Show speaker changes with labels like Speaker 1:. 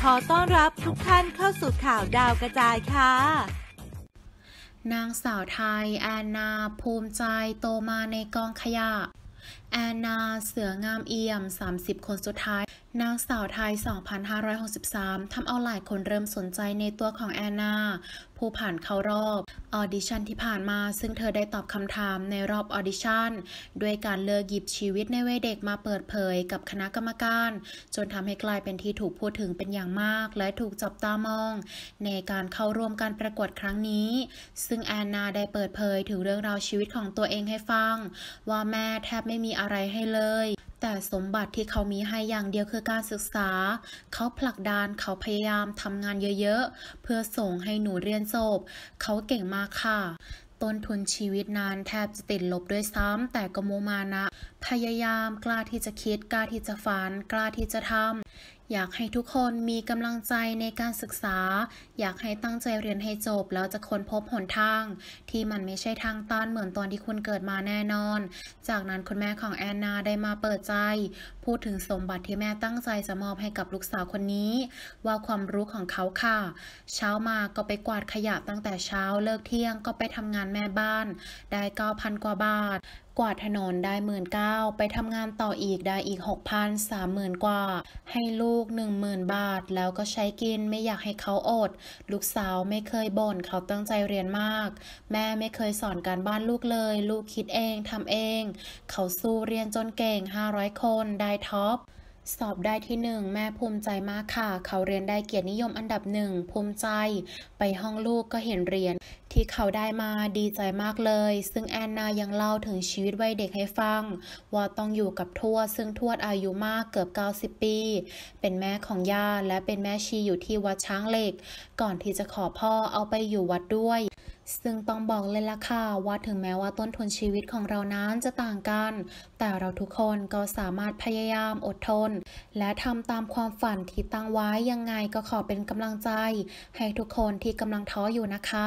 Speaker 1: ขอต้อนรับทุกท่านเข้าสู่ข่าวดาวกระจายค่ะ
Speaker 2: นางสาวไทยแอนนาภูมิใจโตมาในกองขยะแอนนาเสืองามเอี่ยม30คนสุดท้ายนางสาวไทย2563ทำเอาหลายคนเริ่มสนใจในตัวของแอนนาผู้ผ่านเข้ารอบออดิชั่นที่ผ่านมาซึ่งเธอได้ตอบคำถามในรอบออดิชั่นด้วยการเลือกหยิบชีวิตในวัยเด็กมาเปิดเผยกับคณะกรรมการจนทำให้กลายเป็นที่ถูกพูดถึงเป็นอย่างมากและถูกจับตามองในการเข้าร่วมการประกวดครั้งนี้ซึ่งแอนนาได้เปิดเผยถึงเรื่องราวชีวิตของตัวเองให้ฟังว่าแม่แทบไม่มีอะไรให้เลยแต่สมบัติที่เขามีให้อย่างเดียวคือการศึกษาเขาผลักดันเขาพยายามทำงานเยอะๆเพื่อส่งให้หนูเรียนจบเขาเก่งมากค่ะต้นทุนชีวิตนั้นแทบจะติดลบด้วยซ้ำแต่ก็มุมานะพยายามกล้าที่จะคิดกล้าที่จะฝันกล้าที่จะทำอยากให้ทุกคนมีกำลังใจในการศึกษาอยากให้ตั้งใจเรียนให้จบแล้วจะค้นพบหนทางที่มันไม่ใช่ทางตันเหมือนตอนที่คุณเกิดมาแน่นอนจากนั้นคุณแม่ของแอนนาได้มาเปิดใจพูดถึงสมบัติที่แม่ตั้งใจจะมอบให้กับลูกสาวคนนี้ว่าความรู้ของเขาค่ะเช้ามาก็ไปกวาดขยะตั้งแต่เช้าเลิกเที่ยงก็ไปทำงานแม่บ้านได้ 9,000 กว่าบาทกวาดถนนได้ 19,000 ไปทำงานต่ออีกได้อีก 6,000 30,000 กว่าให้ลูก 10,000 บาทแล้วก็ใช้กินไม่อยากให้เขาอดลูกสาวไม่เคยบ่นเขาตั้งใจเรียนมากแม่ไม่เคยสอนการบ้านลูกเลยลูกคิดเองทำเองเขาสู้เรียนจนเก่ง500คนได้ท็อปสอบได้ที่1แม่ภูมิใจมากค่ะเขาเรียนได้เกียรตินิยมอันดับ1ภูมิใจไปห้องลูกก็เห็นเหรียญที่เขาได้มาดีใจมากเลยซึ่งแอนนายังเล่าถึงชีวิตวัยเด็กให้ฟังว่าต้องอยู่กับทวดซึ่งทวดอายุมากเกือบ90 ปีเป็นแม่ของย่าและเป็นแม่ชีอยู่ที่วัดช้างเหล็กก่อนที่จะขอพ่อเอาไปอยู่วัดด้วยซึ่งต้องบอกเลยล่ะค่ะว่าถึงแม้ว่าต้นทุนชีวิตของเรานั้นจะต่างกันแต่เราทุกคนก็สามารถพยายามอดทนและทำตามความฝันที่ตั้งไว้ยังไงก็ขอเป็นกำลังใจให้ทุกคนที่กำลังท้ออยู่นะคะ